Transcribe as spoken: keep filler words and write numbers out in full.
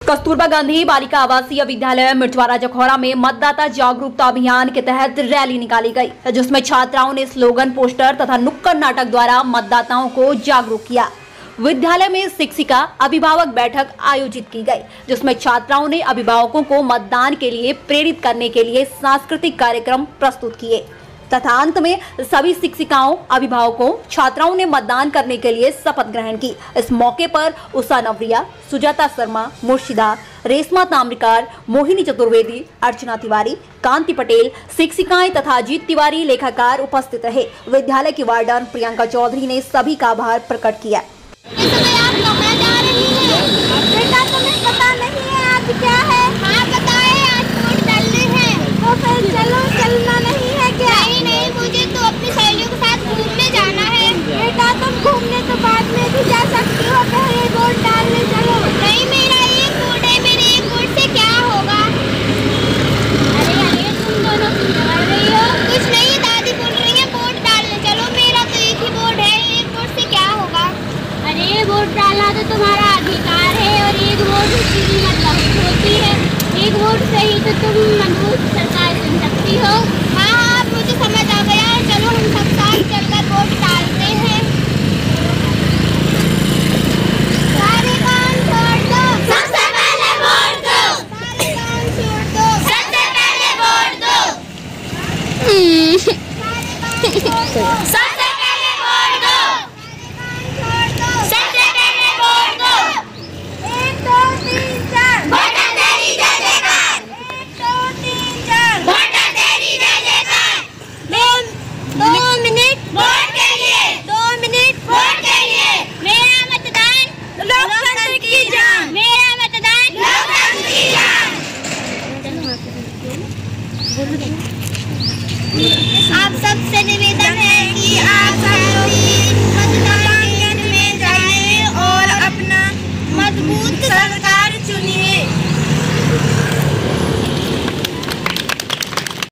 कस्तूरबा गांधी बालिका आवासीय विद्यालय मिर्चवाड़ा जखौरा में मतदाता जागरूकता अभियान के तहत रैली निकाली गई, जिसमें छात्राओं ने स्लोगन, पोस्टर तथा नुक्कड़ नाटक द्वारा मतदाताओं को जागरूक किया। विद्यालय में शिक्षिका अभिभावक बैठक आयोजित की गई, जिसमें छात्राओं ने अभिभावकों को मतदान के लिए प्रेरित करने के लिए सांस्कृतिक कार्यक्रम प्रस्तुत किए तथा अंत में सभी शिक्षिकाओं, अभिभावकों, छात्राओं ने मतदान करने के लिए शपथ ग्रहण की। इस मौके पर उषा नवरिया, सुजाता शर्मा, मुर्शिदा, रेशमा ताम्रकार, मोहिनी चतुर्वेदी, अर्चना तिवारी, कांति पटेल, शिक्षिकाएं तथा अजीत तिवारी लेखाकार उपस्थित रहे। विद्यालय की वार्डन प्रियंका चौधरी ने सभी का आभार प्रकट किया। चलो चलना नहीं है क्या? नहीं नहीं, मुझे तो अपनी सहेलियों के साथ घूमने जाना है। बेटा तुम घूमने तो बाद में भी जा सकती हो, पहले वोट डालने चलो। नहीं, मेरा एक वोट है, मेरे एक वोट से क्या होगा? अरे अरे तुम दोनों क्यों लड़ रही हो? कुछ नहीं, दादी बोल रही है वोट डालने चलो। मेरा तो एक ही वोट है, एक वोट से क्या होगा? अरे वोट डालना तो तुम्हारा अधिकार है और एक वोट की मतलब होती है। एक वोट से ही तो तुम मजबूत सरकार चुन सकती हो। हाँ हाँ, मुझे समझ आ गया है। चलो हम सब साथ चलकर वोट डालते हैं। सारे काम छोड़ दो, सबसे पहले वोट दो। सारे काम छोड़ दो, सबसे पहले वोट दो। सारे काम छोड़ दो, सबसे पहले वोट दो। सारे काम छोड़ दो, सबसे पहले वोट दो। एक दो तीन चार दो मिनट वोट के लिए, दो मिनट वोट के लिए। मेरा मतदान लोकतंत्र की जान, मेरा मतदान लोकतंत्र की जान। आप सबसे निवेदन है कि आप